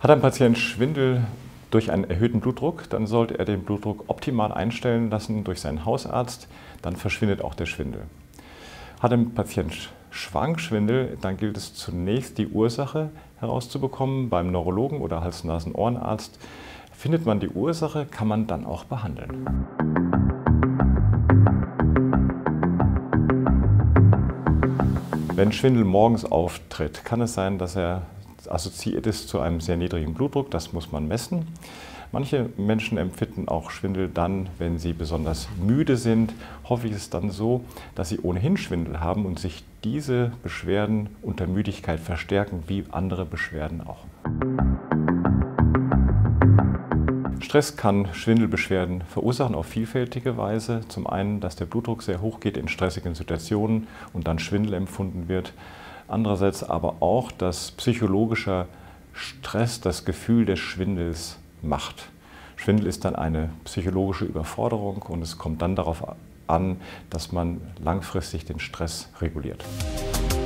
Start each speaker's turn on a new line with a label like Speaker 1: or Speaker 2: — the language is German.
Speaker 1: Hat ein Patient Schwindel durch einen erhöhten Blutdruck, dann sollte er den Blutdruck optimal einstellen lassen durch seinen Hausarzt, dann verschwindet auch der Schwindel. Hat ein Patient Schwankschwindel, dann gilt es zunächst die Ursache herauszubekommen beim Neurologen oder Hals-Nasen-Ohrenarzt. Findet man die Ursache, kann man dann auch behandeln. Wenn Schwindel morgens auftritt, kann es sein, dass er assoziiert ist zu einem sehr niedrigen Blutdruck. Das muss man messen. Manche Menschen empfinden auch Schwindel dann, wenn sie besonders müde sind. Häufig ist es dann so, dass sie ohnehin Schwindel haben und sich diese Beschwerden unter Müdigkeit verstärken, wie andere Beschwerden auch. Stress kann Schwindelbeschwerden verursachen auf vielfältige Weise. Zum einen, dass der Blutdruck sehr hoch geht in stressigen Situationen und dann Schwindel empfunden wird. Andererseits aber auch, dass psychologischer Stress das Gefühl des Schwindels macht. Schwindel ist dann eine psychologische Überforderung und es kommt dann darauf an, dass man langfristig den Stress reguliert.